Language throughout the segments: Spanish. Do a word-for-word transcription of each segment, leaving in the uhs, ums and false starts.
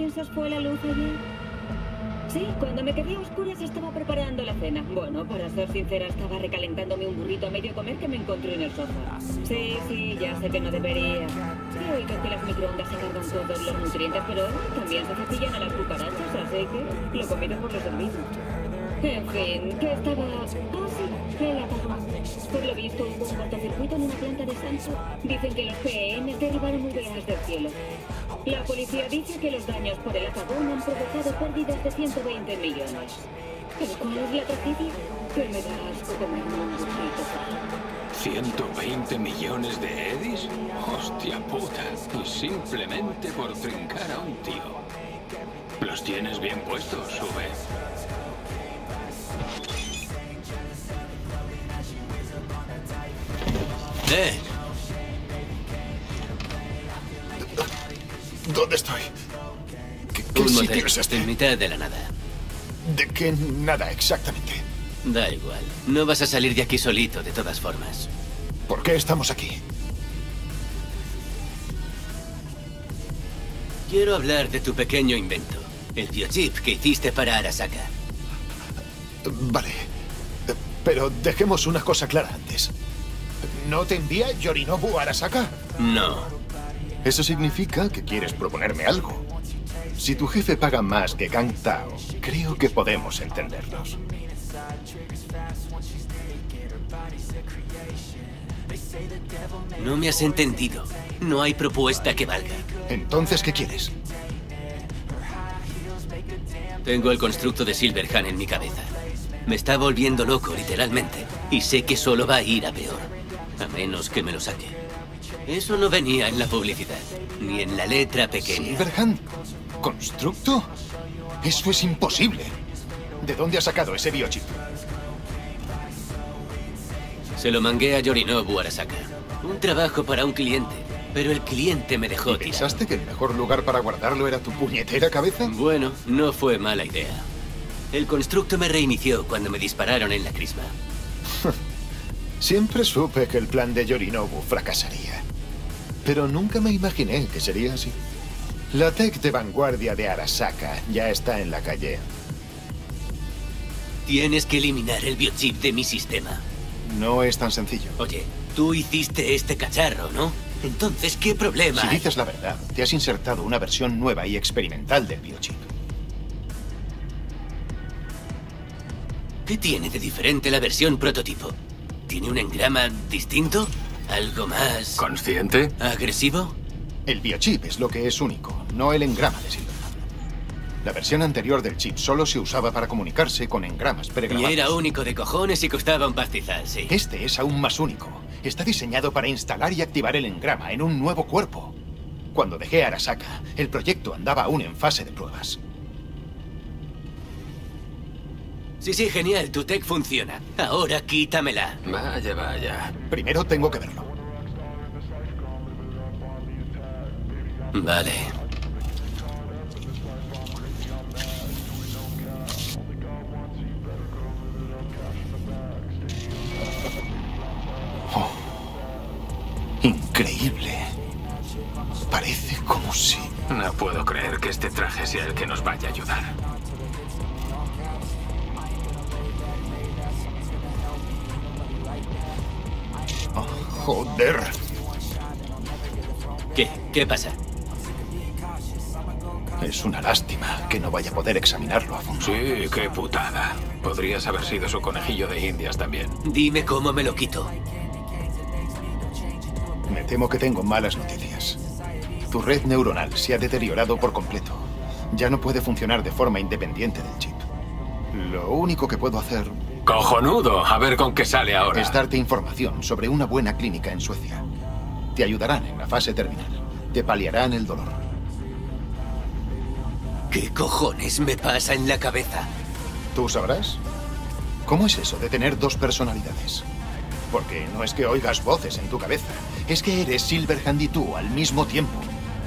se os fue la luz ayer? Sí, cuando me quedé a oscuras estaba preparando la cena. Bueno, para ser sincera, estaba recalentándome un burrito a medio comer que me encontré en el sofá. Sí, sí, ya sé que no debería. He oído que las microondas se cargan todos los nutrientes, pero también se cepillan a las cucarachas, así que lo comido por lo servido. En fin, que estaba... Ah, sí, el apagón. Por lo visto hubo un cortocircuito en una planta de Samsung. Dicen que los P E M derribaron U V As del cielo. La policía dice que los daños por el apagón han provocado pérdidas de ciento veinte millones. ¿Pero cuál es la tragedia? Que me da asco comerme un burrito. ¿ciento veinte millones de eddies? Hostia puta. Y simplemente por trincar a un tío. Los tienes bien puestos, sube. ¡Eh! ¿Dónde estoy? ¿Qué, qué Un sitio motel, es este? en mitad de la nada. ¿De qué nada exactamente? Da igual. No vas a salir de aquí solito, de todas formas. ¿Por qué estamos aquí? Quiero hablar de tu pequeño invento. El biochip que hiciste para Arasaka. Vale. Pero dejemos una cosa clara antes. ¿No te envía Yorinobu Arasaka? No. Eso significa que quieres proponerme algo. Si tu jefe paga más que Kang Tao, creo que podemos entendernos. No me has entendido. No hay propuesta que valga. Entonces, ¿qué quieres? Tengo el constructo de Silverhand en mi cabeza. Me está volviendo loco, literalmente. Y sé que solo va a ir a peor. A menos que me lo saque. Eso no venía en la publicidad. Ni en la letra pequeña. ¿Silverhand? ¿Constructo? Eso es imposible. ¿De dónde has sacado ese biochip? Se lo mangué a Yorinobu Arasaka. Un trabajo para un cliente. Pero el cliente me dejó tirado. ¿Pensaste que el mejor lugar para guardarlo era tu puñetera cabeza? Bueno, no fue mala idea. El constructo me reinició cuando me dispararon en la crisma. Siempre supe que el plan de Yorinobu fracasaría. Pero nunca me imaginé que sería así. La tech de vanguardia de Arasaka ya está en la calle. Tienes que eliminar el biochip de mi sistema. No es tan sencillo. Oye, tú hiciste este cacharro, ¿no? Entonces, ¿qué problema Si hay? dices la verdad, te has insertado una versión nueva y experimental del biochip. ¿Qué tiene de diferente la versión prototipo? ¿Tiene un engrama distinto? ¿Algo más ¿Consciente? agresivo? El biochip es lo que es único, no el engrama de Silverhand. La versión anterior del chip solo se usaba para comunicarse con engramas Y pregrabados. era único de cojones y costaba un pastizal, sí. Este es aún más único. Está diseñado para instalar y activar el engrama en un nuevo cuerpo. Cuando dejé Arasaka, el proyecto andaba aún en fase de pruebas. Sí, sí, genial, tu tech funciona. Ahora quítamela. Vaya, vaya. Primero tengo que verlo. Vale. Oh, increíble. Parece como si... No puedo creer que este traje sea el que nos vaya a ayudar. Oh, joder. ¿Qué? ¿Qué pasa? Es una lástima que no vaya a poder examinarlo a fondo. Sí, qué putada. Podrías haber sido su conejillo de indias también. Dime cómo me lo quito. Me temo que tengo malas noticias. Tu red neuronal se ha deteriorado por completo. Ya no puede funcionar de forma independiente del chip. Lo único que puedo hacer ¡Cojonudo! A ver con qué sale ahora. es darte información sobre una buena clínica en Suecia. Te ayudarán en la fase terminal. Te paliarán el dolor. ¿Qué cojones me pasa en la cabeza? ¿Tú sabrás? ¿Cómo es eso de tener dos personalidades? Porque no es que oigas voces en tu cabeza. Es que eres Silverhand y tú al mismo tiempo.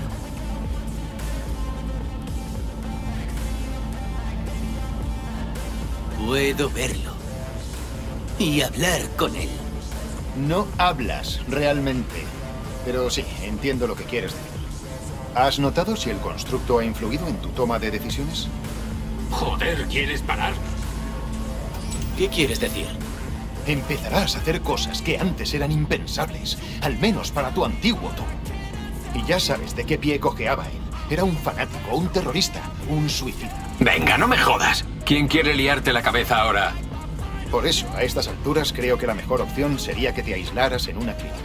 Puedo verlo. Y hablar con él. No hablas realmente. Pero sí, entiendo lo que quieres decir. ¿Has notado si el constructo ha influido en tu toma de decisiones? Joder, ¿quieres parar? ¿Qué quieres decir? Empezarás a hacer cosas que antes eran impensables, al menos para tu antiguo tú. Y ya sabes de qué pie cojeaba él. Era un fanático, un terrorista, un suicida. Venga, no me jodas. ¿Quién quiere liarte la cabeza ahora? Por eso, a estas alturas, creo que la mejor opción sería que te aislaras en una clínica.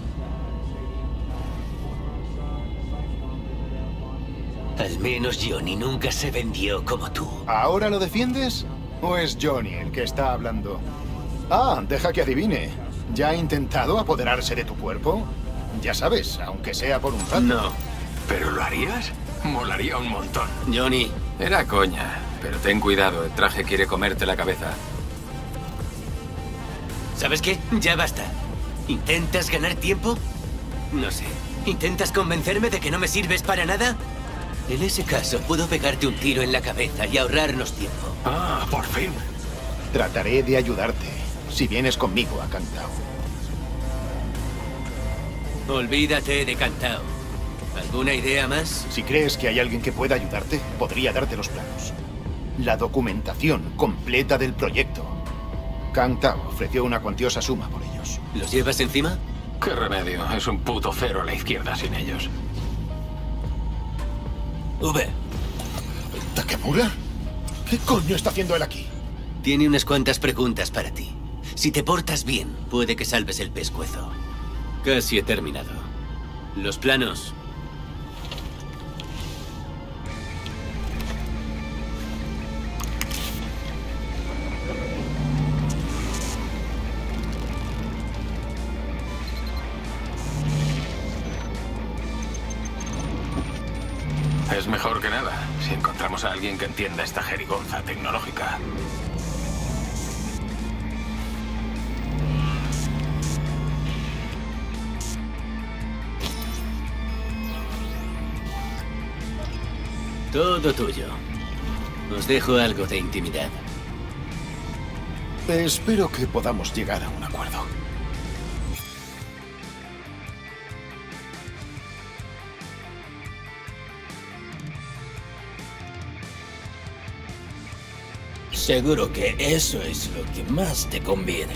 Al menos Johnny nunca se vendió como tú. ¿Ahora lo defiendes? ¿O es Johnny el que está hablando? Ah, deja que adivine. ¿Ya ha intentado apoderarse de tu cuerpo? Ya sabes, aunque sea por un rato. No. ¿Pero lo harías? Molaría un montón. Johnny. Era coña, pero ten cuidado, el traje quiere comerte la cabeza. ¿Sabes qué? Ya basta. ¿Intentas ganar tiempo? No sé. ¿Intentas convencerme de que no me sirves para nada? En ese caso, puedo pegarte un tiro en la cabeza y ahorrarnos tiempo. Ah, por fin. Trataré de ayudarte, si vienes conmigo a Cantao. Olvídate de Cantao. ¿Alguna idea más? Si crees que hay alguien que pueda ayudarte, podría darte los planos. La documentación completa del proyecto. Cantao ofreció una cuantiosa suma por ellos. ¿Los llevas encima? ¿Qué remedio? Es un puto cero a la izquierda sin ellos. V. ¿Takemura? ¿Qué coño está haciendo él aquí? Tiene unas cuantas preguntas para ti. Si te portas bien, puede que salves el pescuezo. Casi he terminado. Los planos. Es mejor que nada, si encontramos a alguien que entienda esta jerigonza tecnológica. Todo tuyo. Os dejo algo de intimidad. Espero que podamos llegar a un acuerdo. Seguro que eso es lo que más te conviene.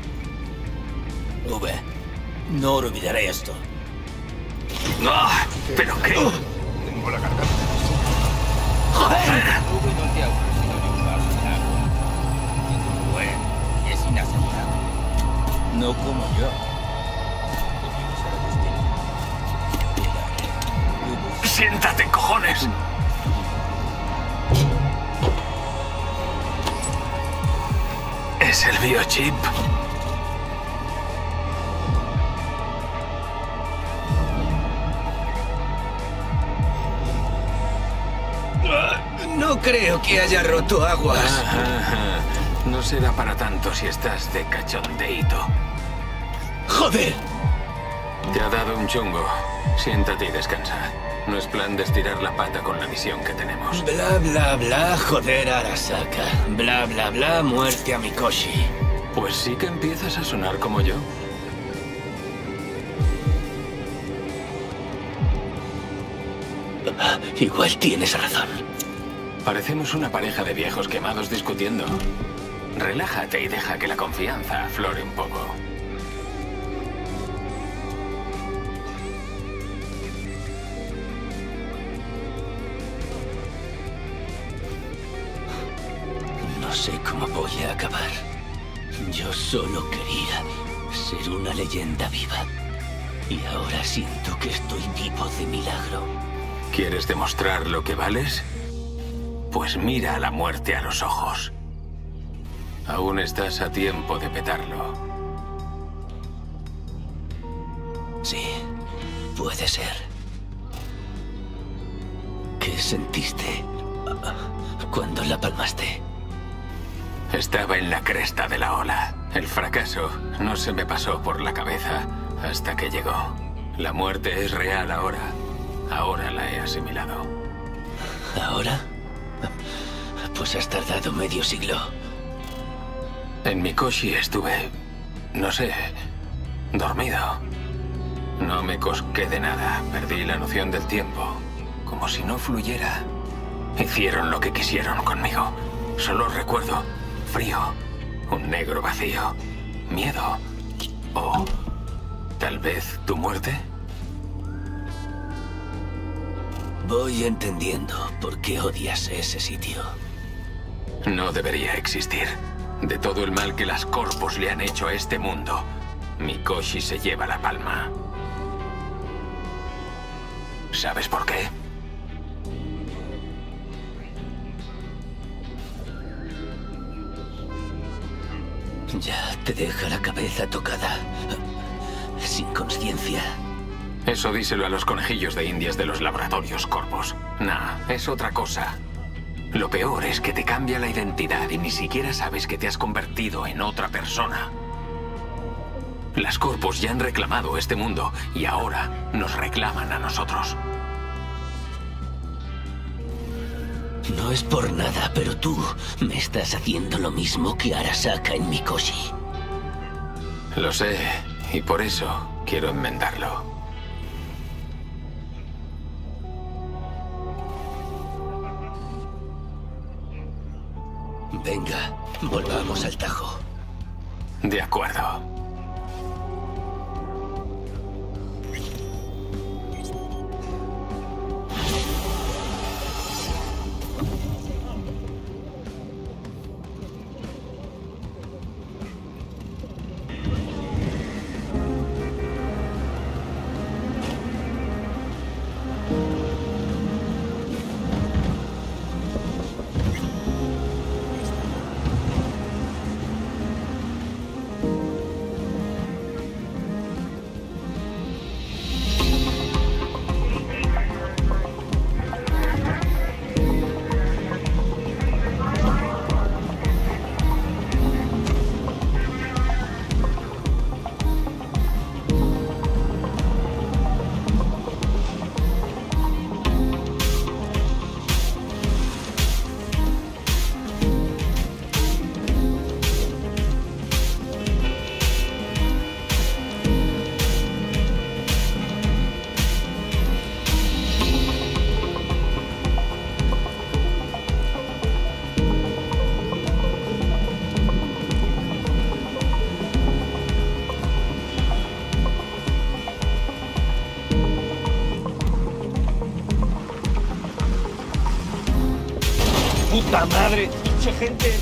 V, no olvidaré esto. ¡Ah! ¿Pero qué? Tengo la garganta. ¡Joder! V no te ha ofrecido llevarse nada. Y tu web es inaceptable. No como yo. ¡Siéntate, cojones! ¿Es el biochip? No creo que haya roto aguas. Ajá. No será para tanto si estás de cachondeíto. ¡Joder! Te ha dado un chungo. Siéntate y descansa. No es plan de estirar la pata con la misión que tenemos. Bla, bla, bla, joder a Arasaka. Bla, bla, bla, muerte a Mikoshi. Pues sí que empiezas a sonar como yo. Igual tienes razón. Parecemos una pareja de viejos quemados discutiendo. Relájate y deja que la confianza aflore un poco. No sé cómo voy a acabar. Yo solo quería ser una leyenda viva. Y ahora siento que estoy vivo de milagro. ¿Quieres demostrar lo que vales? Pues mira a la muerte a los ojos. Aún estás a tiempo de petarlo. Sí, puede ser. ¿Qué sentiste cuando la palmaste? Estaba en la cresta de la ola. El fracaso no se me pasó por la cabeza hasta que llegó. La muerte es real ahora. Ahora la he asimilado. ¿Ahora? Pues has tardado medio siglo. En Mikoshi estuve, no sé, dormido. No me cosqué de nada. Perdí la noción del tiempo. Como si no fluyera. Hicieron lo que quisieron conmigo. Solo recuerdo frío, un negro vacío, miedo. O tal vez tu muerte. Voy entendiendo por qué odias ese sitio. No debería existir. De todo el mal que las Corpos le han hecho a este mundo, Mikoshi se lleva la palma. ¿Sabes por qué? Ya te deja la cabeza tocada, sin conciencia. Eso díselo a los conejillos de indias de los laboratorios Corpos. Nah, es otra cosa. Lo peor es que te cambia la identidad y ni siquiera sabes que te has convertido en otra persona. Las Corpos ya han reclamado este mundo y ahora nos reclaman a nosotros. No es por nada, pero tú me estás haciendo lo mismo que Arasaka en Mikoshi. Lo sé, y por eso quiero enmendarlo. Venga, volvamos al Tajo. De acuerdo. ¡Puta madre! ¡Pinche gente!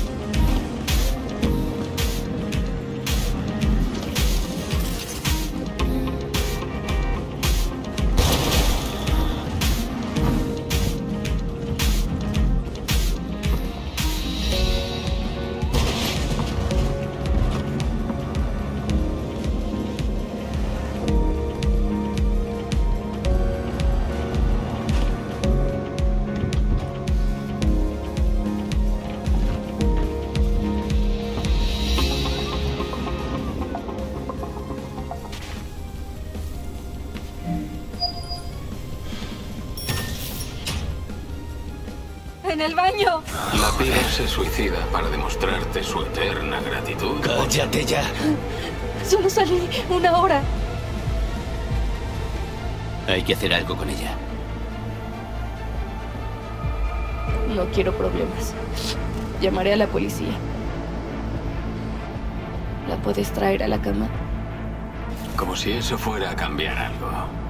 ¡En el baño! La piba se suicida para demostrarte su eterna gratitud. ¡Cállate ya! Solo salí una hora. Hay que hacer algo con ella. No quiero problemas. Llamaré a la policía. ¿La puedes traer a la cama? Como si eso fuera a cambiar algo.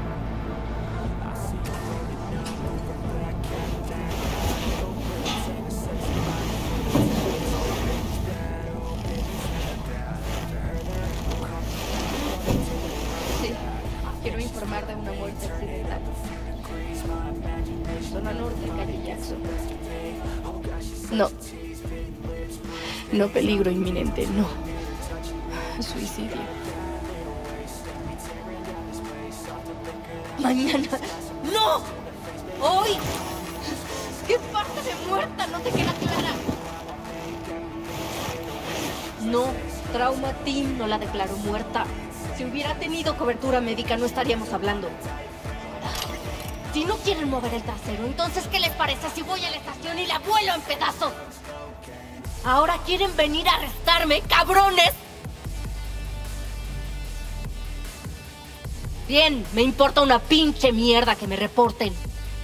Sí. Quiero informar de una muerte accidental. Zona norte, calle Jackson. No. No peligro inminente, no. Suicidio. Mañana. ¡No! ¡Hoy! ¿Qué parte de muerta no te queda clara? No, Trauma Team no la declaró muerta. Si hubiera tenido cobertura médica no estaríamos hablando. Si no quieren mover el trasero, entonces ¿qué les parece si voy a la estación y la vuelo en pedazos? ¿Ahora quieren venir a arrestarme, cabrones? Bien, me importa una pinche mierda que me reporten.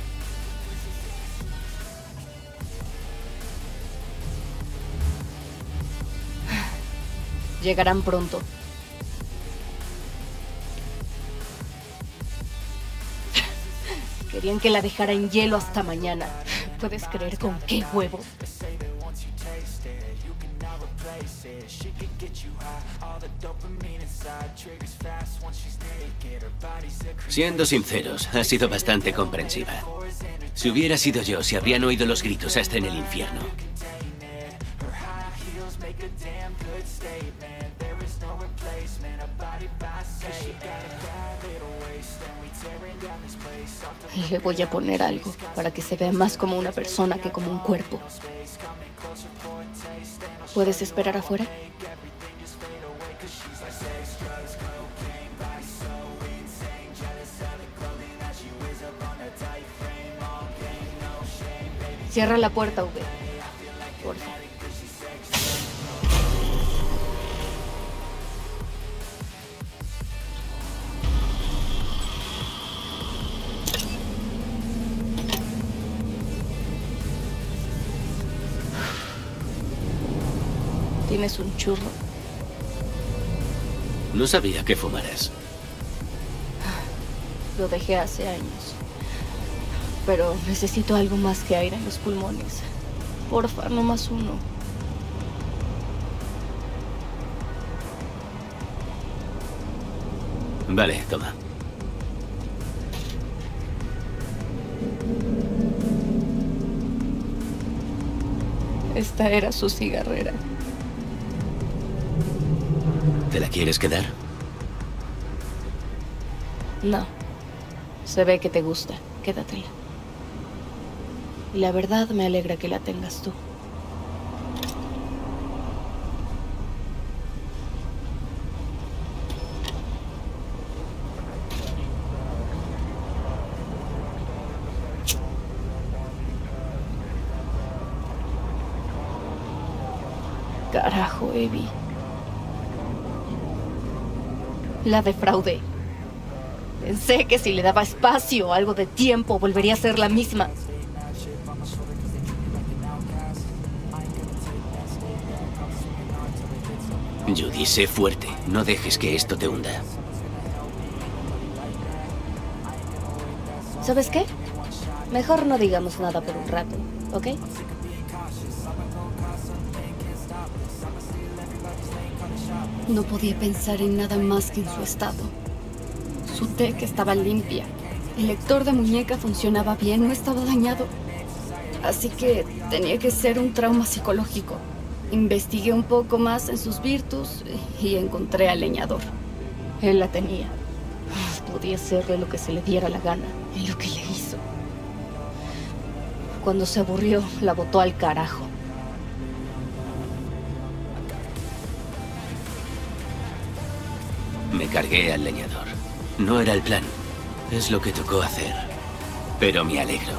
Llegarán pronto. Querían que la dejara en hielo hasta mañana. ¿Puedes creer con qué huevos? Siendo sinceros, ha sido bastante comprensiva. Si hubiera sido yo, se habrían oído los gritos hasta en el infierno. Le voy a poner algo para que se vea más como una persona que como un cuerpo. ¿Puedes esperar afuera? Cierra la puerta, V. Por favor. ¿Tienes un churro? No sabía que fumaras. Lo dejé hace años. Pero necesito algo más que aire en los pulmones. Porfa, no más uno. Vale, toma. Esta era su cigarrera. ¿Te la quieres quedar? No. Se ve que te gusta. Quédatela. Y la verdad me alegra que la tengas tú. Carajo, Evie. La defraudé. Pensé que si le daba espacio, algo de tiempo, volvería a ser la misma. Judy, sé fuerte. No dejes que esto te hunda. ¿Sabes qué? Mejor no digamos nada por un rato, ¿ok? No podía pensar en nada más que en su estado. Su tech estaba limpia. El lector de muñeca funcionaba bien, no estaba dañado. Así que tenía que ser un trauma psicológico. Investigué un poco más en sus virtus y encontré al leñador. Él la tenía. Podía hacerle lo que se le diera la gana, y lo que le hizo. Cuando se aburrió, la botó al carajo. Me cargué al leñador. No era el plan. Es lo que tocó hacer. Pero me alegro.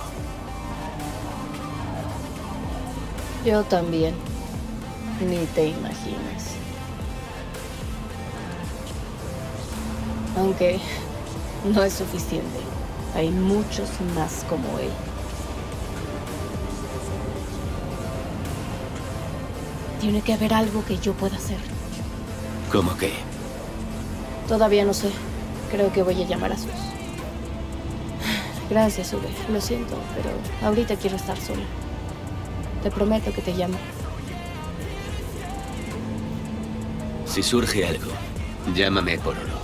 Yo también. Ni te imaginas. Aunque no es suficiente. Hay muchos más como él. Tiene que haber algo que yo pueda hacer. ¿Cómo qué? Todavía no sé. Creo que voy a llamar a Sus. Gracias, V. Lo siento, pero ahorita quiero estar sola. Te prometo que te llamo. Si surge algo, llámame por oro.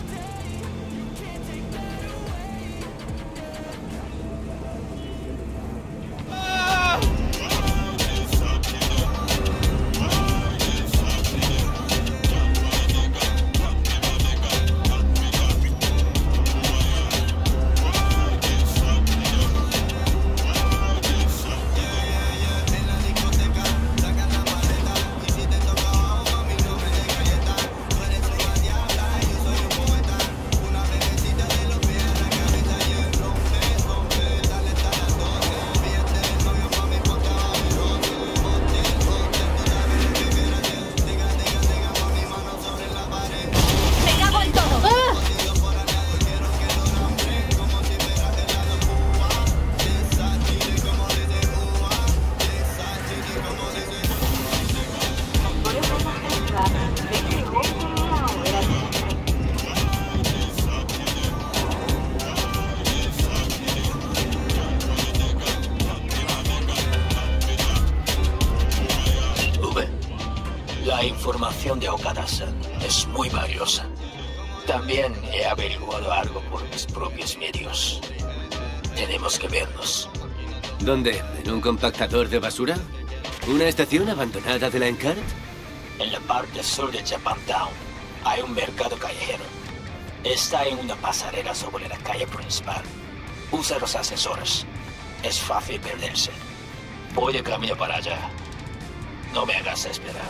información de Okada-san es muy valiosa. También he averiguado algo por mis propios medios. Tenemos que vernos. ¿Dónde? ¿En un compactador de basura? ¿Una estación abandonada de la Encart? En la parte sur de Japantown hay un mercado callejero. Está en una pasarela sobre la calle principal. Usa los ascensores. Es fácil perderse. Voy de camino para allá. No me hagas esperar.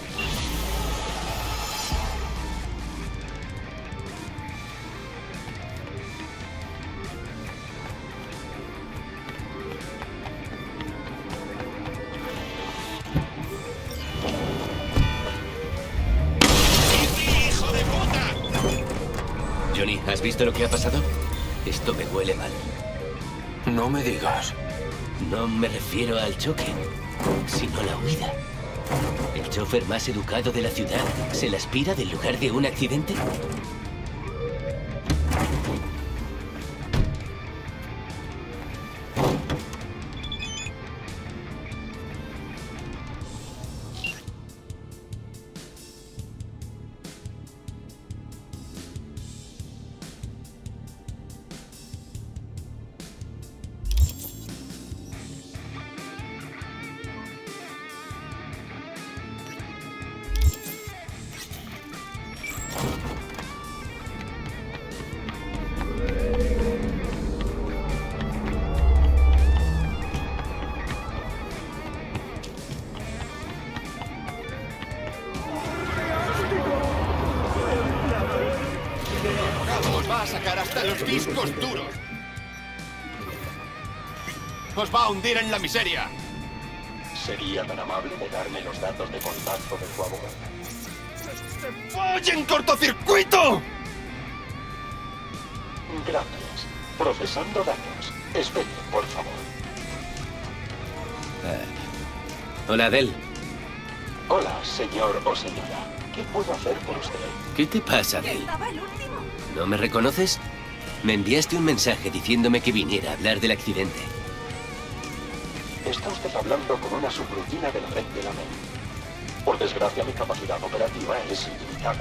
Johnny, ¿has visto lo que ha pasado? Esto me huele mal. No me digas. No me refiero al choque, sino a la huida. ¿El chofer más educado de la ciudad se la aspira del lugar de un accidente? Os va a sacar hasta los discos duros. Os va a hundir en la miseria. ¿Sería tan amable de darme los datos de contacto de su abogado? ¡Se follen cortocircuito! Gracias. Procesando datos. Espere, por favor. Uh, hola, Adele. Hola, señor o señora. ¿Qué puedo hacer por usted? ¿Qué te pasa, Adele? ¿No me reconoces? Me enviaste un mensaje diciéndome que viniera a hablar del accidente. Está usted hablando con una subrutina de la red de la M E M. Por desgracia, mi capacidad operativa es ilimitada.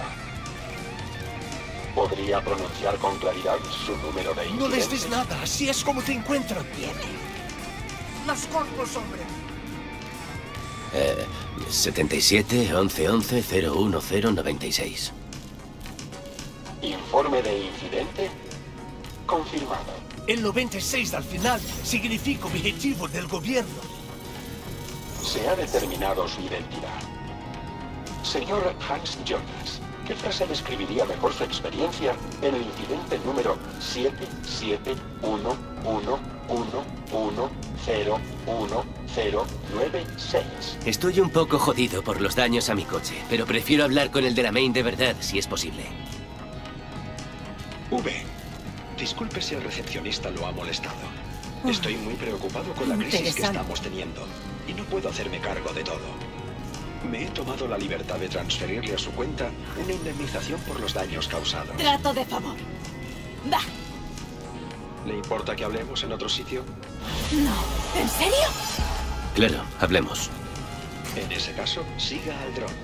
¿Podría pronunciar con claridad su número de incidentes? No les des nada, así es como te encuentran. Las corpos, hombre. Eh, setenta y siete, once, once, cero uno cero, noventa y seis. Informe de incidente confirmado. El noventa y seis al final significa objetivo del gobierno. Se ha determinado su identidad. Señor Hans Jonas, ¿qué frase describiría mejor su experiencia en el incidente número siete siete uno uno uno uno cero uno cero nueve seis? Estoy un poco jodido por los daños a mi coche, pero prefiero hablar con el de la Main de verdad, si es posible. V, disculpe si el recepcionista lo ha molestado. Estoy muy preocupado con la crisis que estamos teniendo y no puedo hacerme cargo de todo. Me he tomado la libertad de transferirle a su cuenta una indemnización por los daños causados. Trato de favor. Va. ¿Le importa que hablemos en otro sitio? No. ¿En serio? Claro, hablemos. En ese caso, siga al dron.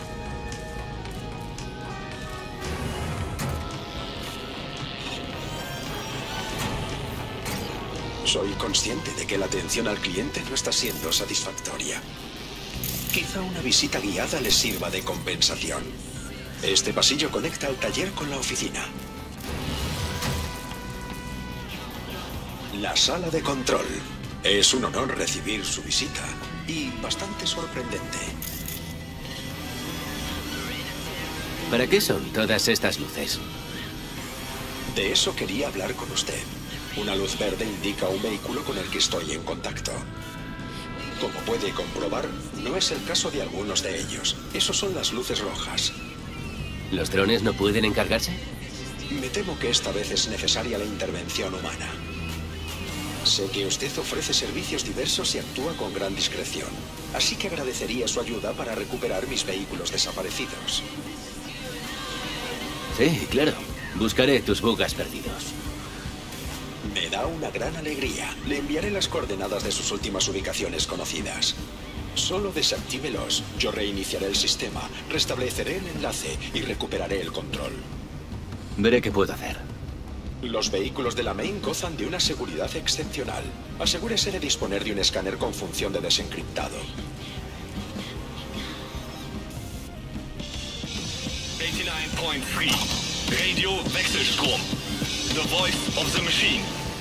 Soy consciente de que la atención al cliente no está siendo satisfactoria. Quizá una visita guiada les sirva de compensación. Este pasillo conecta el taller con la oficina. La sala de control. Es un honor recibir su visita y bastante sorprendente. ¿Para qué son todas estas luces? De eso quería hablar con usted. Una luz verde indica un vehículo con el que estoy en contacto. Como puede comprobar, no es el caso de algunos de ellos. Esos son las luces rojas. ¿Los drones no pueden encargarse? Me temo que esta vez es necesaria la intervención humana. Sé que usted ofrece servicios diversos y actúa con gran discreción. Así que agradecería su ayuda para recuperar mis vehículos desaparecidos. Sí, claro. Buscaré tus bugas perdidos. Me da una gran alegría. Le enviaré las coordenadas de sus últimas ubicaciones conocidas. Solo desactívelos. Yo reiniciaré el sistema, restableceré el enlace y recuperaré el control. Veré qué puedo hacer. Los vehículos de la Main gozan de una seguridad excepcional. Asegúrese de disponer de un escáner con función de desencriptado. eighty-nine point three. Radio Wechselstrom. The voice of the machine.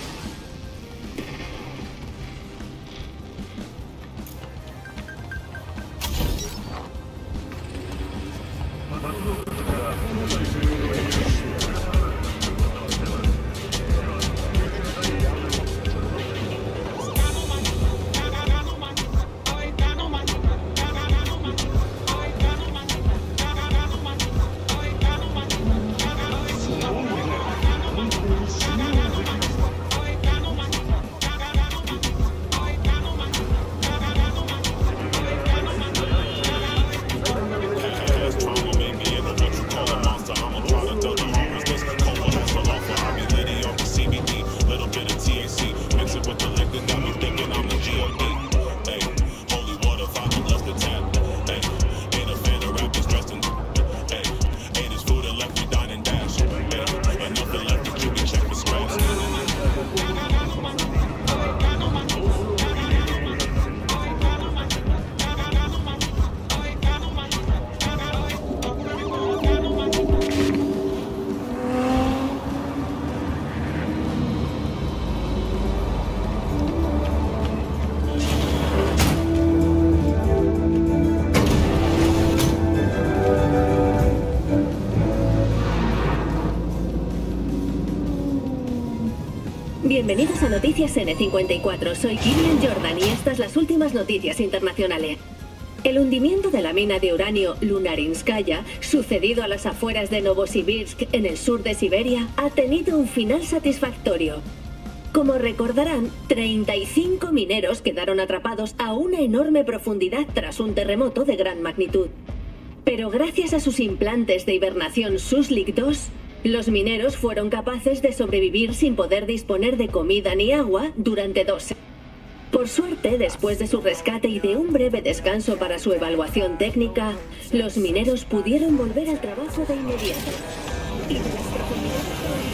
Bienvenidos a Noticias N cincuenta y cuatro, soy Gillian Jordan y estas las últimas noticias internacionales. El hundimiento de la mina de uranio Lunarinskaya, sucedido a las afueras de Novosibirsk, en el sur de Siberia, ha tenido un final satisfactorio. Como recordarán, treinta y cinco mineros quedaron atrapados a una enorme profundidad tras un terremoto de gran magnitud. Pero gracias a sus implantes de hibernación Suslik dos, los mineros fueron capaces de sobrevivir sin poder disponer de comida ni agua durante dos semanas. Por suerte, después de su rescate y de un breve descanso para su evaluación técnica, los mineros pudieron volver al trabajo de inmediato. Y de las profundidades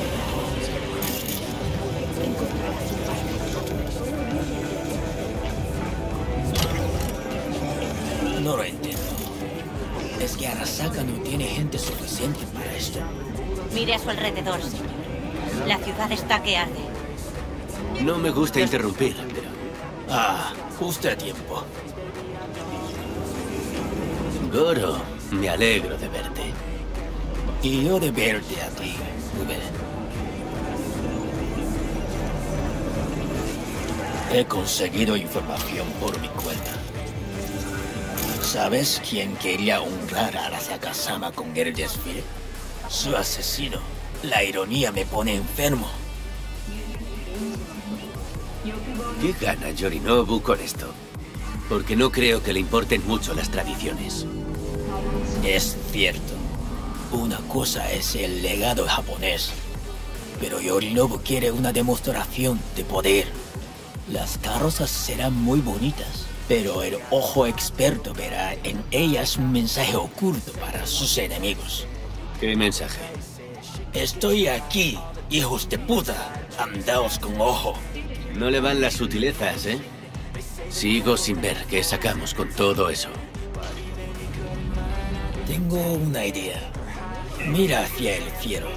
No lo entiendo. Es que Arasaka no tiene gente suficiente para esto. Mire a su alrededor, señor. La ciudad está que arde. No me gusta interrumpir, pero... Ah, justo a tiempo. Goro, me alegro de verte. Y yo de verte a ti, Uber. He conseguido información por mi cuenta. ¿Sabes quién quería honrar a Arasaka-sama con el desfile? Su asesino. La ironía me pone enfermo. ¿Qué gana Yorinobu con esto? Porque no creo que le importen mucho las tradiciones. Es cierto. Una cosa es el legado japonés. Pero Yorinobu quiere una demostración de poder. Las carrozas serán muy bonitas, pero el ojo experto verá en ellas un mensaje oculto para sus enemigos. ¿Qué mensaje? Estoy aquí, hijos de puta. Andaos con ojo. No le van las sutilezas, ¿eh? Sigo sin ver qué sacamos con todo eso. Tengo una idea. Mira hacia el cielo.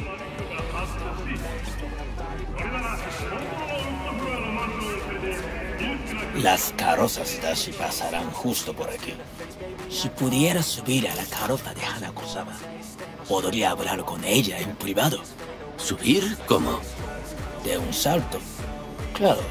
Las carrozas Dashi pasarán justo por aquí. Si pudiera subir a la carroza de Hanako-sama, podría hablar con ella en privado. ¿Subir? ¿Cómo? De un salto. Claro.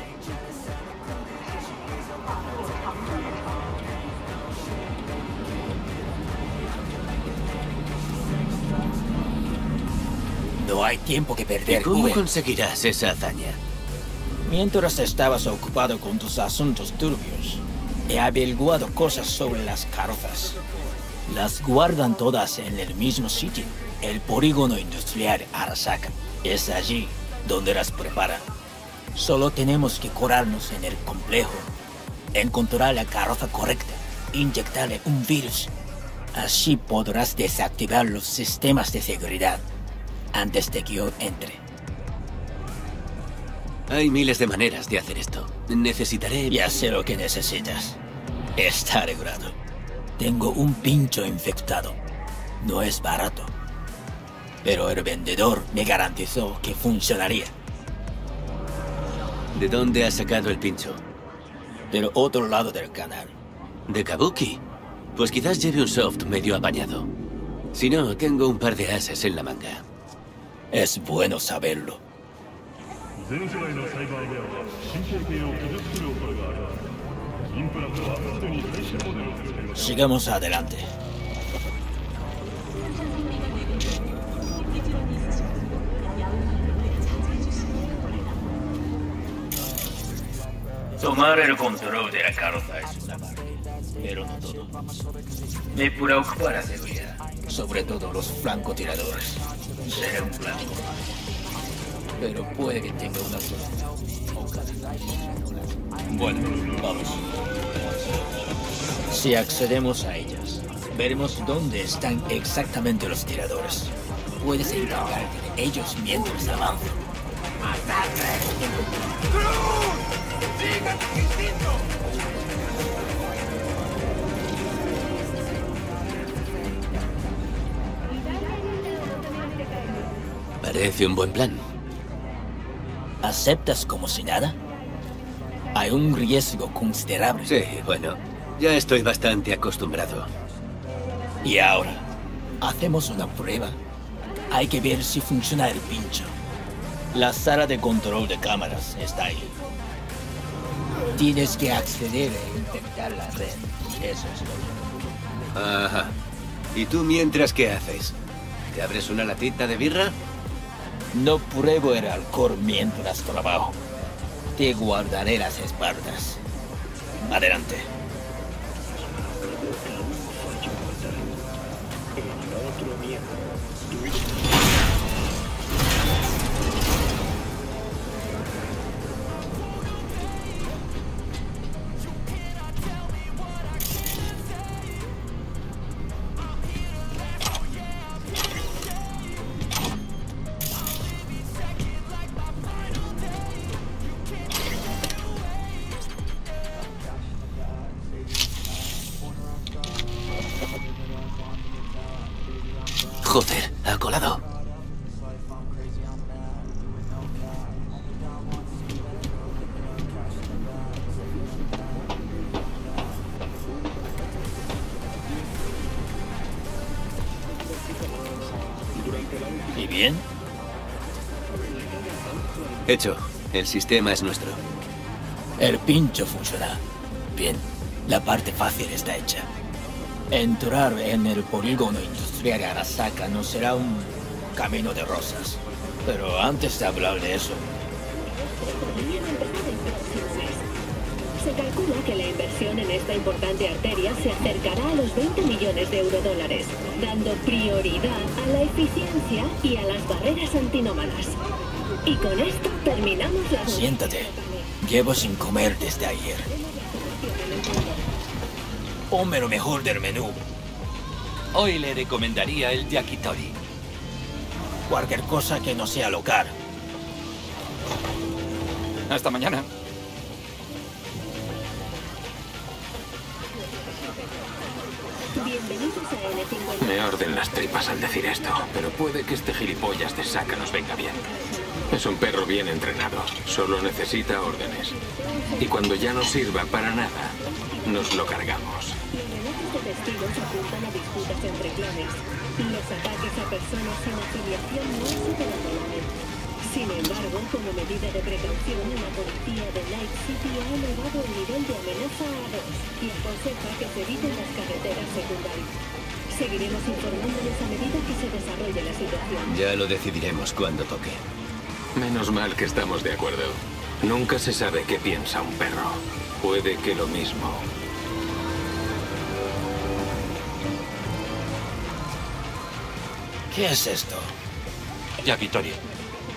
No hay tiempo que perder. ¿Y cómo Uber. conseguirás esa hazaña? Mientras estabas ocupado con tus asuntos turbios, he averiguado cosas sobre las carrozas. Las guardan todas en el mismo sitio, el polígono industrial Arasaka. Es allí donde las preparan. Solo tenemos que colarnos en el complejo encontrar la carroza correcta, inyectarle un virus. Así podrás desactivar los sistemas de seguridad antes de que yo entre. Hay miles de maneras de hacer esto. Necesitaré... Ya sé lo que necesitas. Está arreglado. Tengo un pincho infectado. No es barato. Pero el vendedor me garantizó que funcionaría. ¿De dónde has sacado el pincho? Del otro lado del canal. ¿De Kabuki? Pues quizás lleve un soft medio apañado. Si no, tengo un par de ases en la manga. Es bueno saberlo. Sigamos adelante. Tomar el control de la carroza es una parte, pero no todo. Me preocupa la seguridad, Sobre todo los francotiradores. será un blanco. Pero puede que tenga una solución. Bueno, vamos. Si accedemos a ellas, veremos dónde están exactamente los tiradores. Puedes encargarte de ellos mientras avanzo. ¡Sigan tu instinto! Parece un buen plan. ¿Aceptas como si nada? Hay un riesgo considerable. Sí, bueno, ya estoy bastante acostumbrado. Y ahora, hacemos una prueba. Hay que ver si funciona el pincho. La sala de control de cámaras está ahí. Tienes que acceder e intentar la red. Eso es todo. Ajá. ¿Y tú mientras qué haces? ¿Te abres una latita de birra? No pruebo el alcohol mientras trabajo. Te guardaré las espaldas. Adelante. Joder, ha colado. ¿Y bien? Hecho. El sistema es nuestro. El pincho funciona. Bien, la parte fácil está hecha. Entrar en el polígono industrial de Arasaka no será un camino de rosas. Pero antes de hablar de eso... Se calcula que la inversión en esta importante arteria se acercará a los veinte millones de eurodólares, dando prioridad a la eficiencia y a las barreras antinómadas. Y con esto terminamos la... Siéntate. Llevo sin comer desde ayer. Ponme lo mejor del menú. Hoy le recomendaría el yakitori. Cualquier cosa que no sea local. Hasta mañana. Me orden las tripas al decir esto, pero puede que este gilipollas de Saka nos venga bien. Es un perro bien entrenado, solo necesita órdenes. Y cuando ya no sirva para nada, nos lo cargamos. Los testigos apuntan a disputas entre clanes. Los ataques a personas sin afiliación no han superado la vez. Sin embargo, como medida de precaución, la policía de Night City ha elevado el nivel de amenaza a dos y aconseja que se eviten las carreteras secundarias. Seguiremos informándoles a medida que se desarrolle la situación. Ya lo decidiremos cuando toque. Menos mal que estamos de acuerdo. Nunca se sabe qué piensa un perro. Puede que lo mismo. ¿Qué es esto? Yakitori.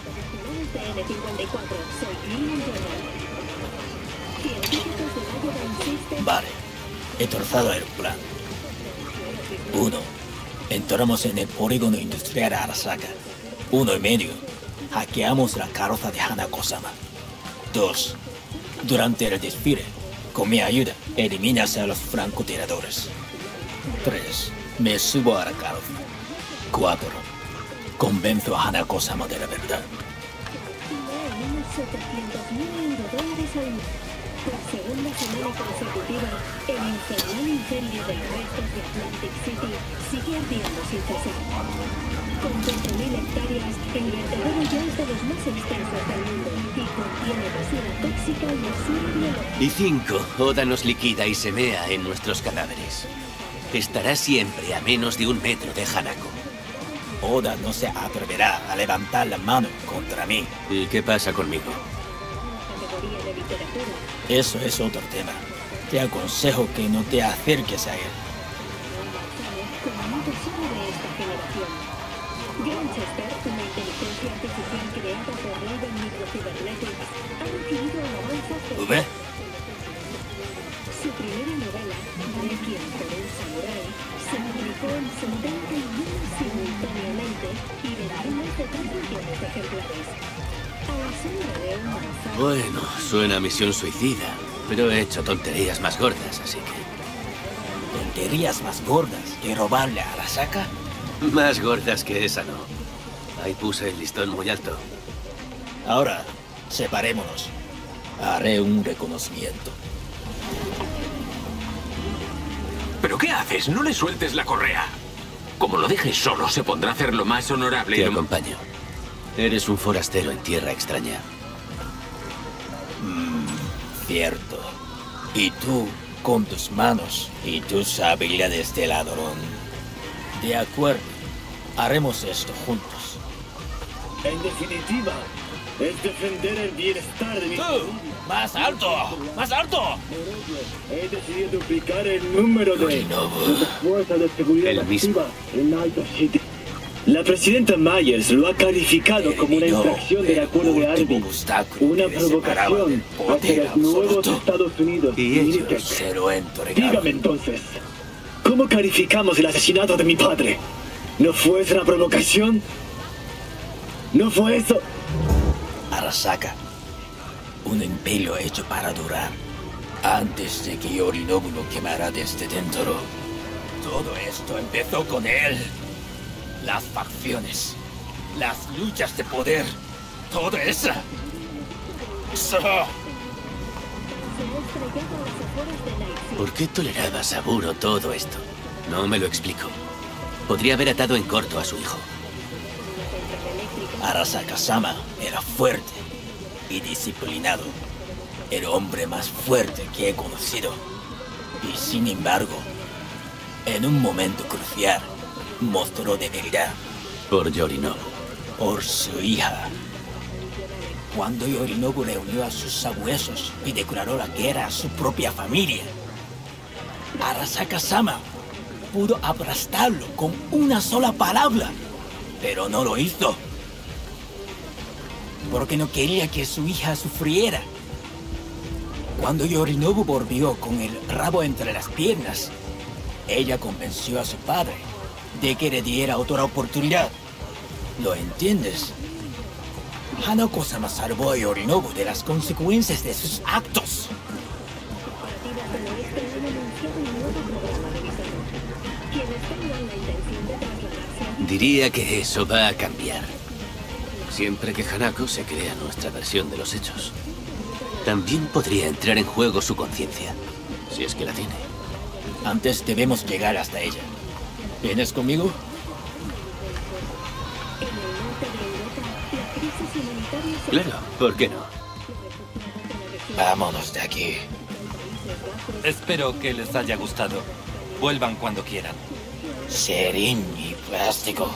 T N cincuenta y cuatro, soy Lilian Jordan. Científicos del Valle del Vale. He trazado el plan. Uno. Entramos en el polígono industrial de Arasaka. Uno y medio. Hackeamos la carroza de Hanako-sama. Dos. Durante el desfile, con mi ayuda, eliminas a los francotiradores. Tres. Me subo a la carroza. Cuatro. Convenzo a Hanako-sama de la verdad. setecientos mil dólares al mes. Por segunda semana consecutiva, el infernal incendio de los restos de Atlantic City sigue ardiendo sin cesar. Con cuatro mil hectáreas, el vertedero ya es de los más extensos del mundo y contiene basura tóxica y basura biológica. Y cinco, Oda nos liquida y semea en nuestros cadáveres. Estará siempre a menos de un metro de Hanako. Oda no se atreverá a levantar la mano contra mí. ¿Y qué pasa conmigo? Eso es otro tema. Te aconsejo que no te acerques a él. Grantchester, una inteligencia artificial creada por Raven Microcybernetics, ha recibido alabanzas. ¿Ve? Su primera novela, Requiem por un samurái, se publicó en setenta y uno simultáneamente y vendió más de tres millones de ejemplares. A la sombra de un manzano. Bueno, suena a misión suicida, pero he hecho tonterías más gordas, así que... ¿Tonterías más gordas que robarle a Arasaka? Más gordas que esa no. Ahí puse el listón muy alto. Ahora, separémonos. Haré un reconocimiento. ¿Pero qué haces? No le sueltes la correa. Como lo dejes solo, se pondrá a hacer lo más honorable. Te y lo... acompaño. Eres un forastero en tierra extraña. Mm, cierto. Y tú, con tus manos y tus habilidades de ladrón. De acuerdo. Haremos esto juntos. En definitiva, es defender el bienestar de mi... ¡Tú! ¡Más alto! ¡Más alto! He decidido duplicar el número de, de fuerzas de seguridad activa en Night City. La presidenta Myers lo ha calificado como una infracción del acuerdo de Arby, una provocación hacia los nuevos Estados Unidos. Y ellos se lo entregaron. Dígame entonces, ¿cómo calificamos el asesinato de mi padre? ¿No fue esa una provocación? ¿No fue eso? Arasaka, un imperio hecho para durar. Antes de que Yorinobu lo quemara desde dentro. Todo esto empezó con él. Las facciones, las luchas de poder, todo eso. So. ¿Por qué toleraba Saburo todo esto? No me lo explico. Podría haber atado en corto a su hijo. Arasaka-sama era fuerte y disciplinado. El hombre más fuerte que he conocido. Y sin embargo, en un momento crucial, mostró debilidad. Por Yorinobu. Por su hija. Cuando Yorinobu reunió a sus sabuesos y declaró la guerra a su propia familia, Arasaka-sama pudo aplastarlo con una sola palabra, pero no lo hizo. Porque no quería que su hija sufriera. Cuando Yorinobu volvió con el rabo entre las piernas, ella convenció a su padre de que le diera otra oportunidad. ¿Lo entiendes? Hanako-sama salvó a Yorinobu de las consecuencias de sus actos. Diría que eso va a cambiar. Siempre que Hanako se crea nuestra versión de los hechos. También podría entrar en juego su conciencia, si es que la tiene. Antes debemos llegar hasta ella. ¿Vienes conmigo? Claro, ¿por qué no? Vámonos de aquí. Espero que les haya gustado. Vuelvan cuando quieran. Serín y plástico.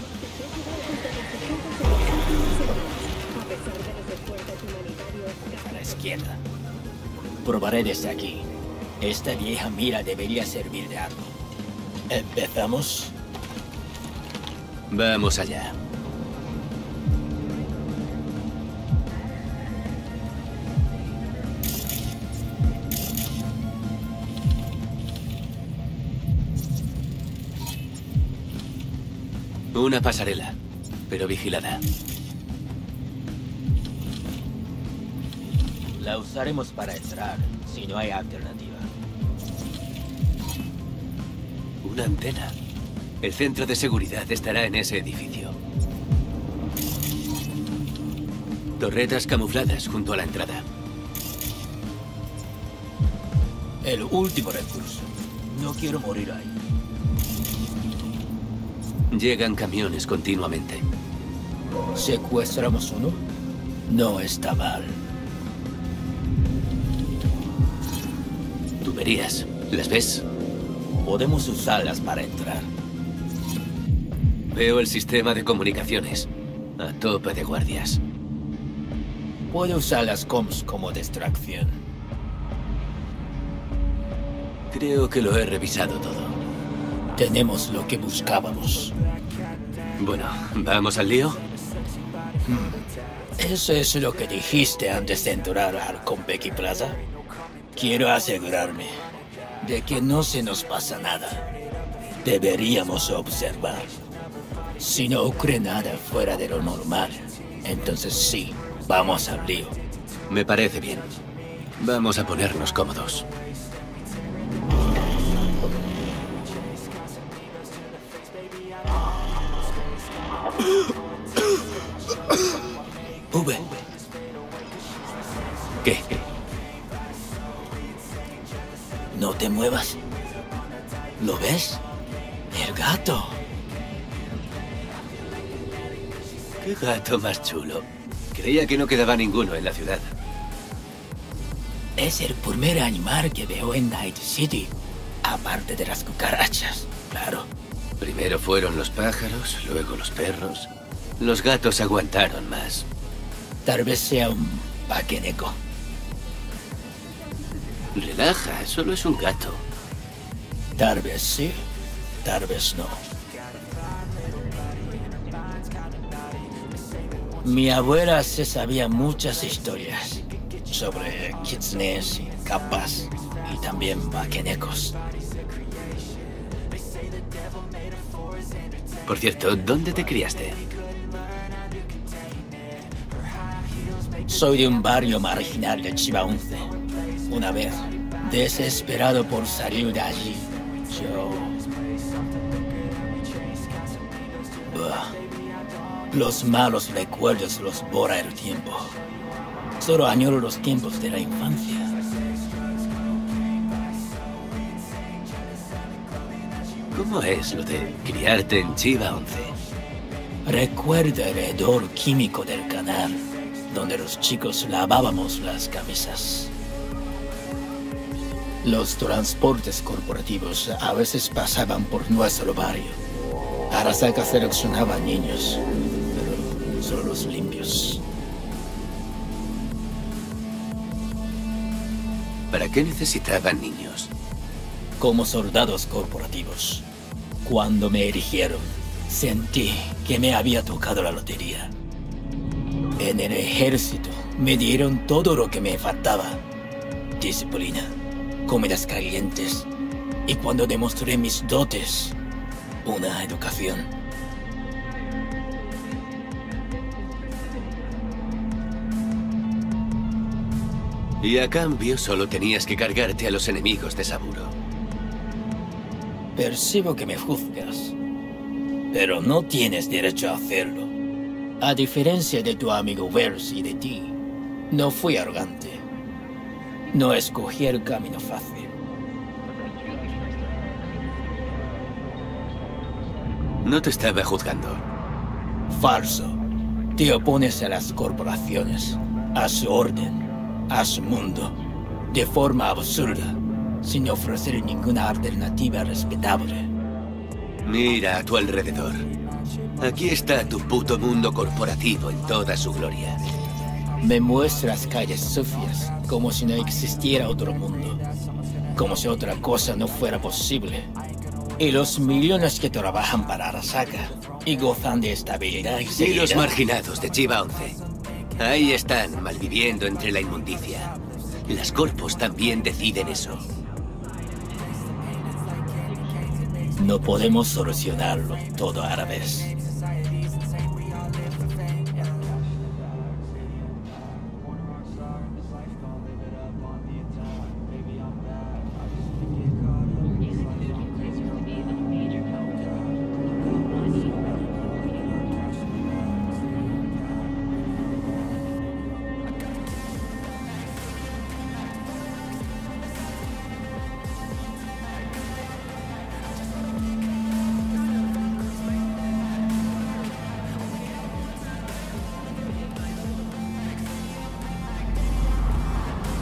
A la izquierda. Probaré desde aquí. Esta vieja mira debería servir de algo. ¿Empezamos? Vamos allá. Una pasarela, pero vigilada. La usaremos para entrar, si no hay alternativa. Una antena. El centro de seguridad estará en ese edificio. Torretas camufladas junto a la entrada. El último recurso. No quiero morir ahí. Llegan camiones continuamente. ¿Secuestramos uno? No está mal. Tuberías, ¿las ves? Podemos usarlas para entrar. Veo el sistema de comunicaciones. A tope de guardias. Puedo usar las comms como distracción. Creo que lo he revisado todo. Tenemos lo que buscábamos. Bueno, ¿vamos al lío? ¿Eso es lo que dijiste antes de entrar al Konpeki Plaza? Quiero asegurarme de que no se nos pasa nada. Deberíamos observar. Si no ocurre nada fuera de lo normal, entonces sí, vamos al lío. Me parece bien. Vamos a ponernos cómodos. V. ¿Qué? No te muevas. ¿Lo ves? El gato. Qué gato más chulo. Creía que no quedaba ninguno en la ciudad. Es el primer animal que veo en Night City. Aparte de las cucarachas, claro. Primero fueron los pájaros, luego los perros. Los gatos aguantaron más. Tal vez sea un paqueneco. Relaja, solo es un gato. Tal vez sí, tal vez no. Mi abuela se sabía muchas historias sobre kitsunes y kappas y también paquenecos. Por cierto, ¿dónde te criaste? Soy de un barrio marginal de Chiba once. Una vez, desesperado por salir de allí, yo... Ugh. Los malos recuerdos los borra el tiempo. Solo añoro los tiempos de la infancia. ¿Cómo es lo de criarte en Chiba once? Recuerda el hedor químico del canal, donde los chicos lavábamos las camisas. Los transportes corporativos a veces pasaban por nuestro barrio. Arasaka seleccionaba niños, pero solo los limpios. ¿Para qué necesitaban niños? Como soldados corporativos. Cuando me eligieron, sentí que me había tocado la lotería. En el ejército me dieron todo lo que me faltaba. Disciplina, comidas calientes y cuando demostré mis dotes, una educación. Y a cambio solo tenías que cargarte a los enemigos de Saburo. Percibo que me juzgas, pero no tienes derecho a hacerlo. A diferencia de tu amigo Verse y de ti, no fui arrogante. No escogí el camino fácil. No te estaba juzgando. Falso. Te opones a las corporaciones, a su orden, a su mundo, de forma absurda, sin ofrecer ninguna alternativa respetable. Mira a tu alrededor. Aquí está tu puto mundo corporativo en toda su gloria. Me muestras calles sucias, como si no existiera otro mundo. Como si otra cosa no fuera posible. Y los millones que trabajan para Arasaka y gozan de estabilidad y seguridad. Y los marginados de Chiba once. Ahí están, malviviendo entre la inmundicia. Las corpos también deciden eso. No podemos solucionarlo todo a la vez.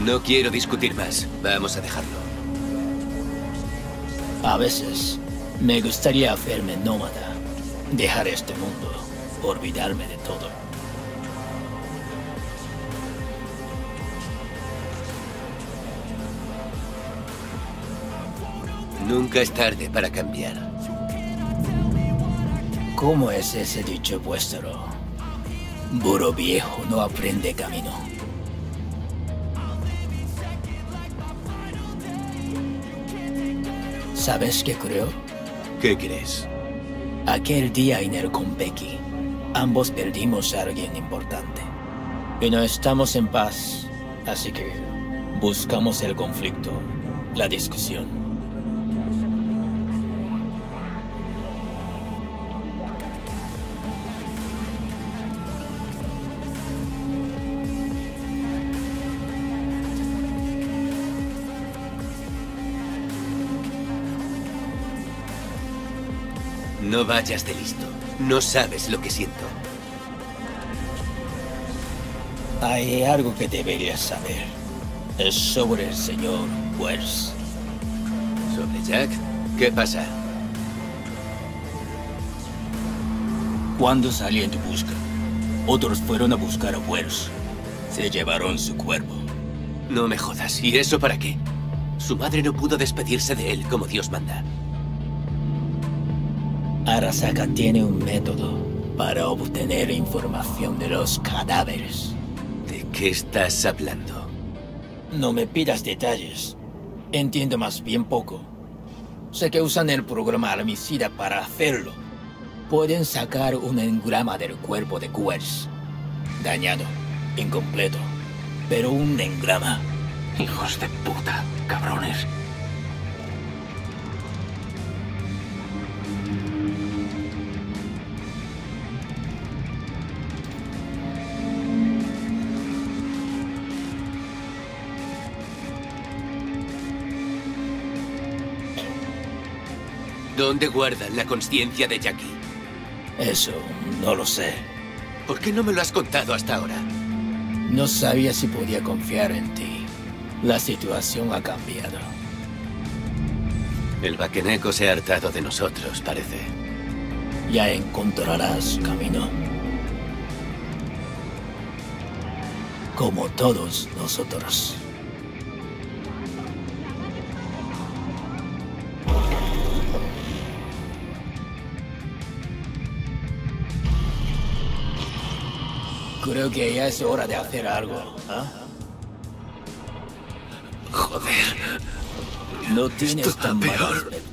No quiero discutir más. Vamos a dejarlo. A veces me gustaría hacerme nómada, dejar este mundo, olvidarme de todo. Nunca es tarde para cambiar. ¿Cómo es ese dicho vuestro? Burro viejo no aprende camino. ¿Sabes qué creo? ¿Qué crees? Aquel día en el Konpeki, ambos perdimos a alguien importante. Y no estamos en paz, así que buscamos el conflicto, la discusión. No vayas de listo. No sabes lo que siento. Hay algo que deberías saber. Es sobre el señor Wells. ¿Sobre Jack? ¿Qué pasa? Cuando salí en tu busca, otros fueron a buscar a Wells. Se llevaron su cuerpo. No me jodas. ¿Y eso para qué? Su madre no pudo despedirse de él como Dios manda. Arasaka tiene un método para obtener información de los cadáveres. ¿De qué estás hablando? No me pidas detalles. Entiendo más bien poco. Sé que usan el programa Armicida para hacerlo. Pueden sacar un engrama del cuerpo de Wells. Dañado, incompleto, pero un engrama. Hijos de puta, cabrones. ¿Dónde guardan la conciencia de Jackie? Eso no lo sé. ¿Por qué no me lo has contado hasta ahora? No sabía si podía confiar en ti. La situación ha cambiado. El Bakeneko se ha hartado de nosotros, parece. Ya encontrarás camino. Como todos nosotros. Creo que ya es hora de hacer algo, ¿ah? Joder. No tienes Esto tan mal peor. aspecto.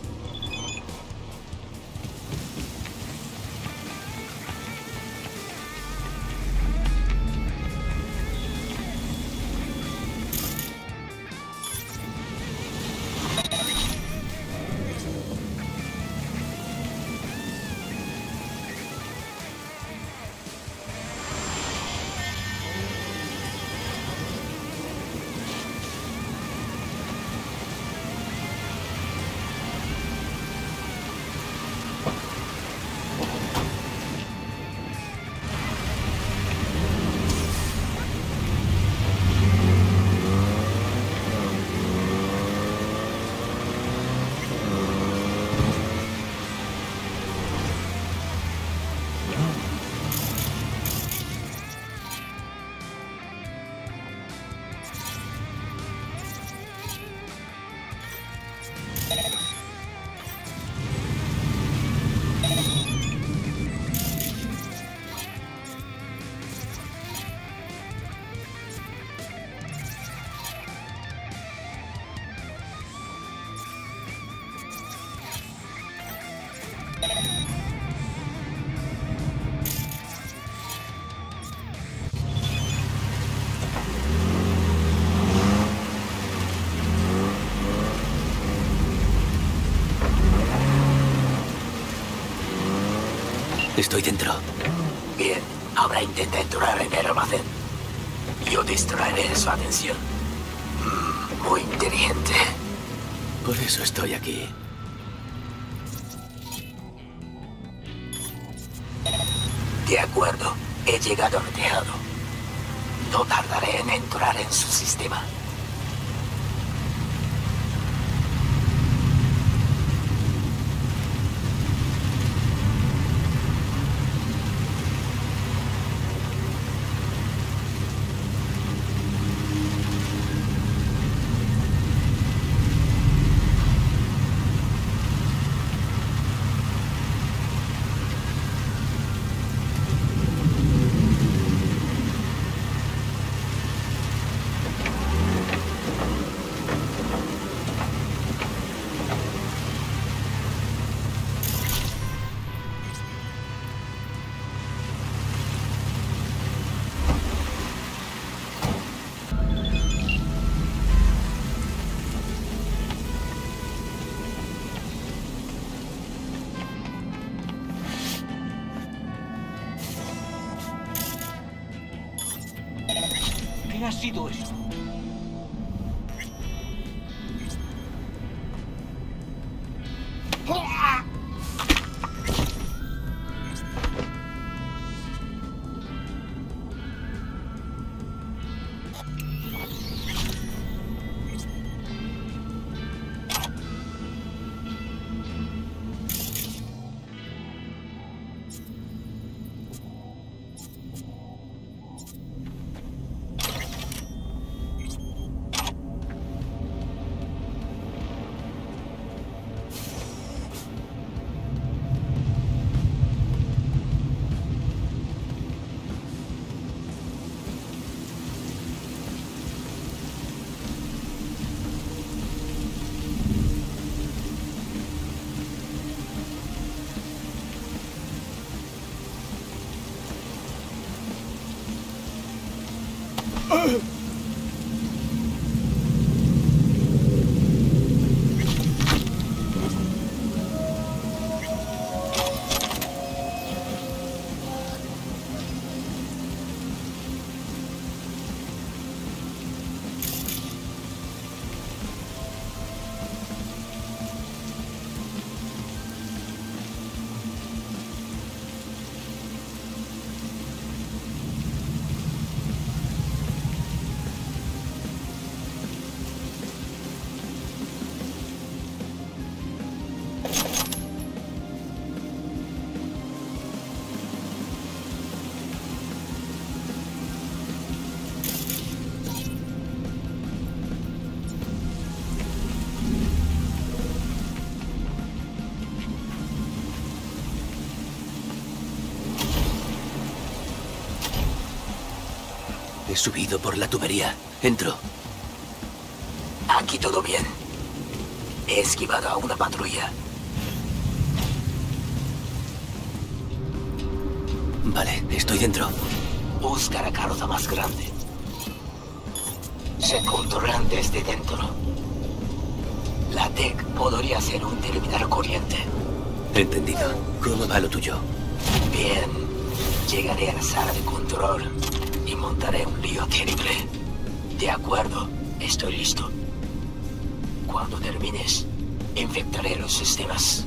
Estoy dentro. Bien, ahora intenta entrar en el almacén. Yo distraeré su atención. Mm, muy inteligente. Por eso estoy aquí. De acuerdo, he llegado al tejado. No tardaré en entrar en su sistema. ¿Qué ha sido eso? He subido por la tubería. Entro. Aquí todo bien. He esquivado a una patrulla. Vale, estoy dentro. Busca la carroza más grande. Se encontrarán desde dentro. La T E C podría ser un terminal corriente. Entendido. ¿Cómo va lo tuyo? Bien. Llegaré a la sala de control y montaré un lío terrible. De acuerdo, estoy listo. Cuando termines, infectaré los sistemas.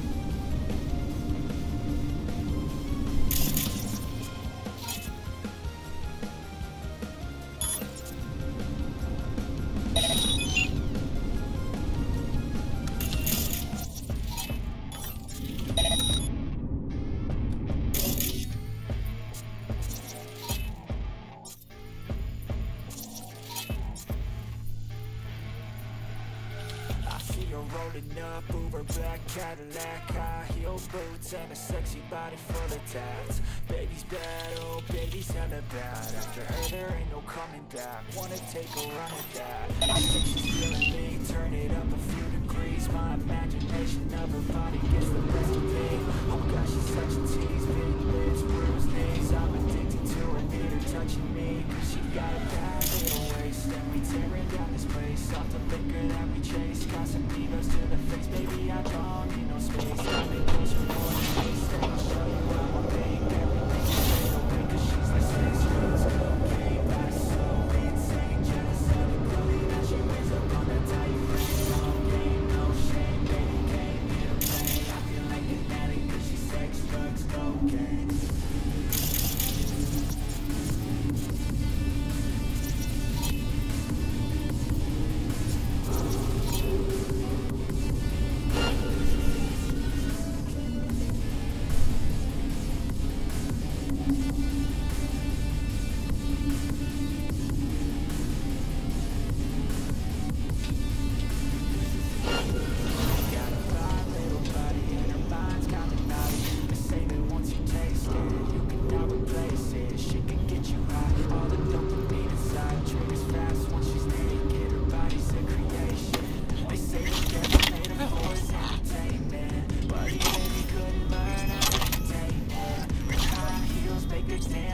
Rolling up, Uber black Cadillac, high heel boots and a sexy body full of tats. Baby's bad, oh baby's hella bad. After her there ain't no coming back. Wanna take a run at that? I think she's feeling me, turn it up a few degrees. My imagination of her body gets the best of me. Oh gosh, she's such a tease, big lips, bruised knees. I'm addicted to her, need her touching me. Cause she got a bad little waist, and we tearing down this place. Off the liquor that we chase, got some divas to the face, baby, I don't need no space. I've been pushing for a taste, and I'll show you how I make everything straight away. Cause she's like six roots, cocaine, body so insane. Jealous of the belly that she wears up on that tight frame. No game, no shame, baby, came here to play. I feel like an addict cause she's sex, drugs, cocaine.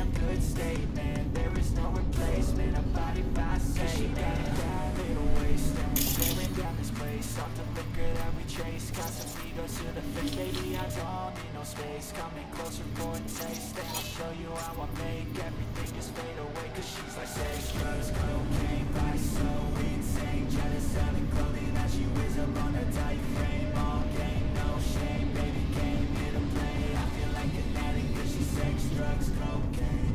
good statement. There is no replacement, a body by Satan. Little waste, and we're staring down this place. Off the liquor that we chase, got some ego to the face. Baby, I don't need no space. Coming closer for a taste, and I'll show you how I make everything just fade away. Cause she's like sex, drugs, cocaine, body so insane. Jealous, selling clothing that she wears up on her tight frame. All game, no shame, baby came here to play. I feel like an addict cause she's sex, drugs, cocaine.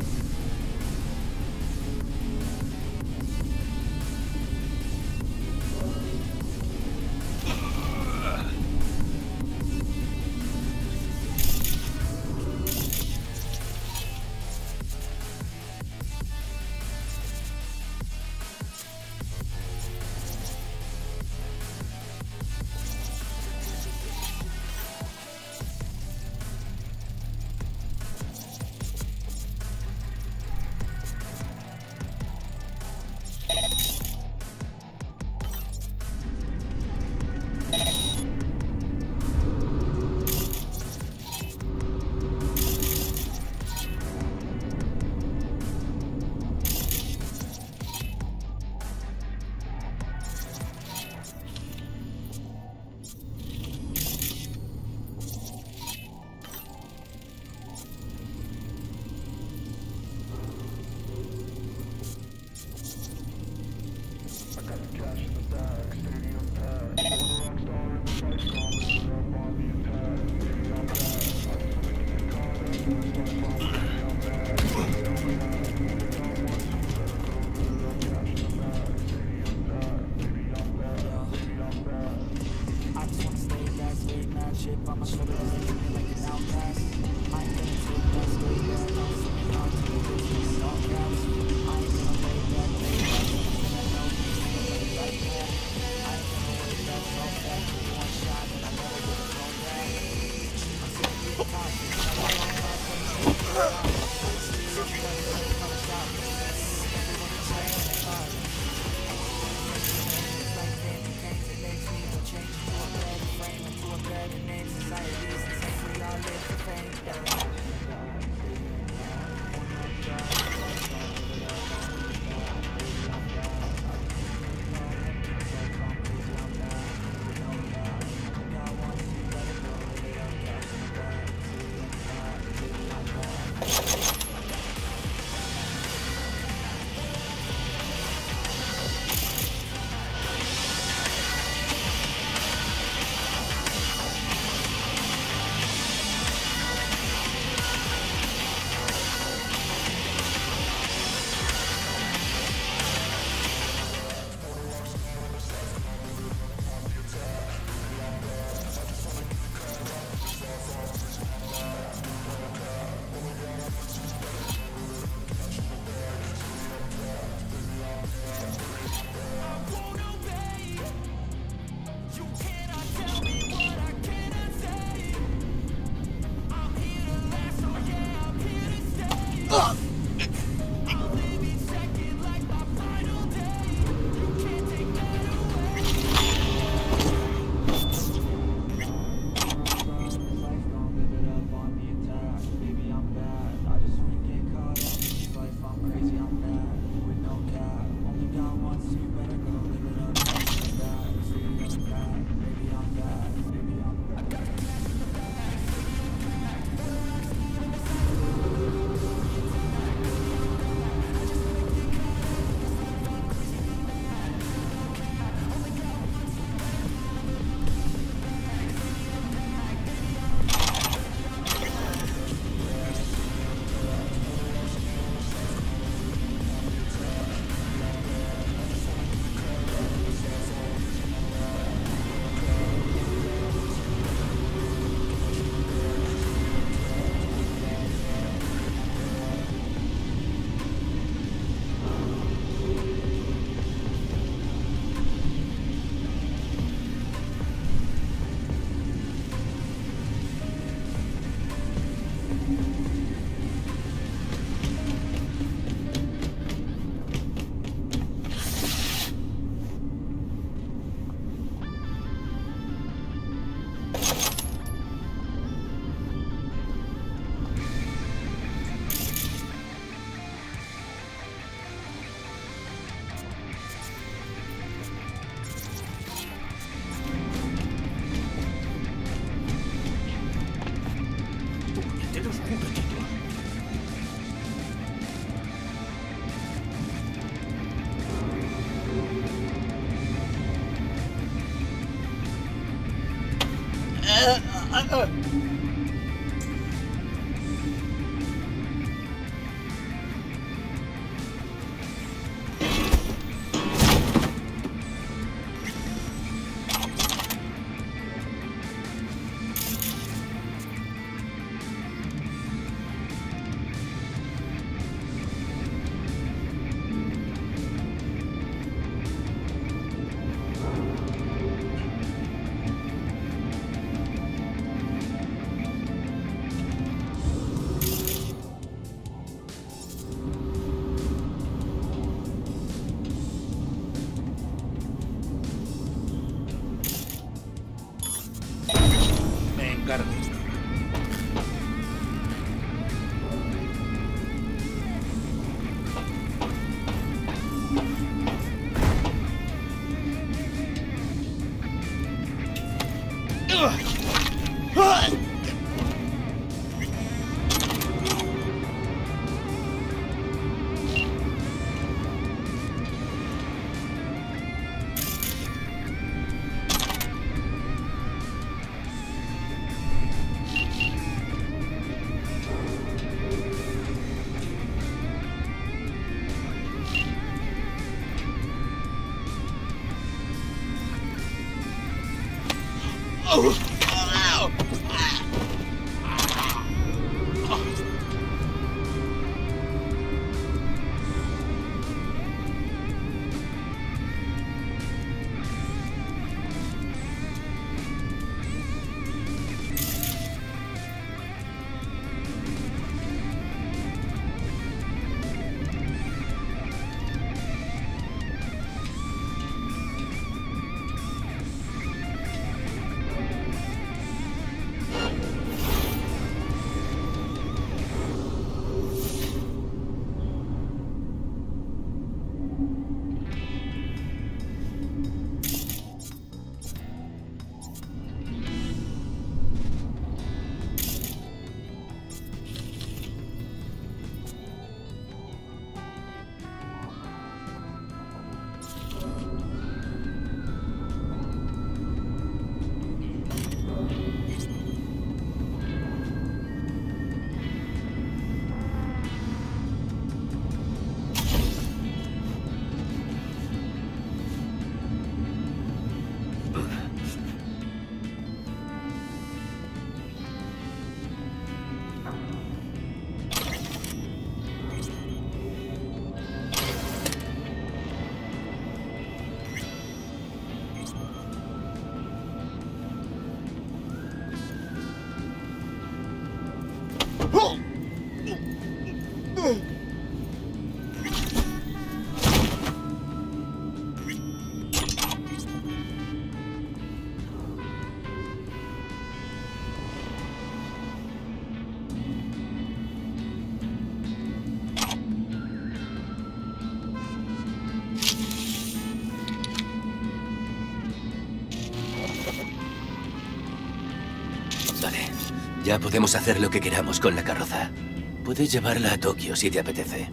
Ya podemos hacer lo que queramos con la carroza. Puedes llevarla a Tokio si te apetece.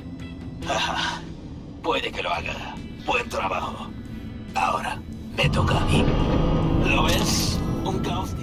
Ajá. Puede que lo haga. Buen trabajo. Ahora, me toca a mí. ¿Lo ves? Un caos.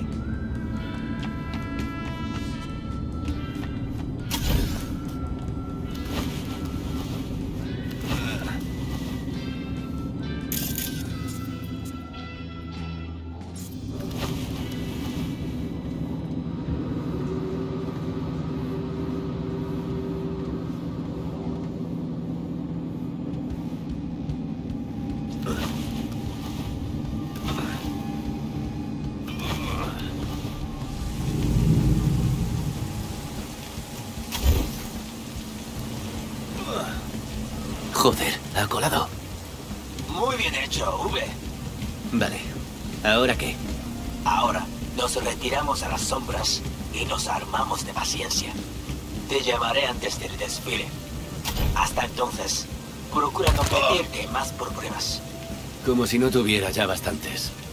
Joder, ha colado. Muy bien hecho, V. Vale. ¿Ahora qué? Ahora nos retiramos a las sombras y nos armamos de paciencia. Te llamaré antes del desfile. Hasta entonces, procura no pedirte más por pruebas. Como si no tuviera ya bastantes.